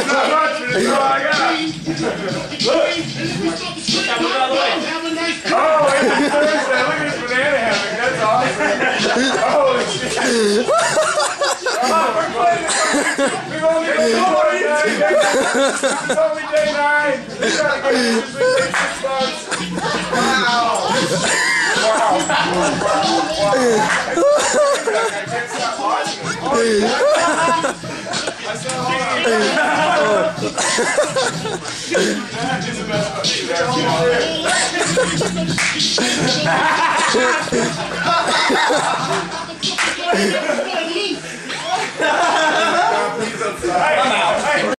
That's all I got. Look. Oh, it's Thursday. Look at this banana hammock. That's awesome. Holy shit. Oh, we're playing. We've only got 2 more days. It's only day 9. We gotta get usually take $6. Wow. Wow. I can't stop watching it. I saw that is the best one.